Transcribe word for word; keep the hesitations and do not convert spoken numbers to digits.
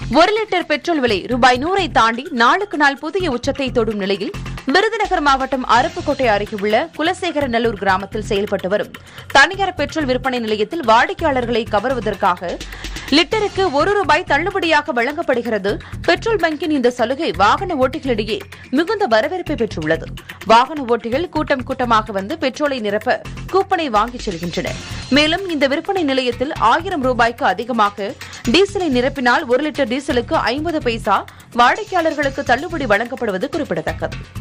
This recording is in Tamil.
ஒரு லிட்டர் பெட்ரோல் விலை ரூபாய் நூறை தாண்டி நாளுக்கு நாள் புதிய உச்சத்தை தொடும் நிலையில் விருதுநகர் மாவட்டம் அருப்புக்கோட்டை அருகே உள்ள குலசேகரநல்லூர் கிராமத்தில் செயல்பட்டு வரும் தனியார் பெட்ரோல் விற்பனை நிலையத்தில் வாடிக்கையாளர்களை கவருவதற்காக லிட்டருக்கு ஒரு ரூபாய் தள்ளுபடியாக வழங்கப்படுகிறது. பெட்ரோல் பங்கின் இந்த சலுகை வாகன ஓட்டிகளிடையே மிகுந்த வரவேற்பை பெற்றுள்ளது. வாகன ஓட்டிகள் கூட்டம் கூட்டமாக வந்து பெட்ரோலை நிரப்ப கூப்பனை வாங்கிச் செல்கின்றனர். மேலும் இந்த விற்பனை நிலையத்தில் ஆயிரம் ரூபாய்க்கு அதிகமாக டீசலை நிரப்பினால் ஒரு லிட்டர் டீசலுக்கு ஐம்பது பைசா வாடிக்கையாளர்களுக்கு தள்ளுபடி வழங்கப்படுவது குறிப்பிடத்தக்கது.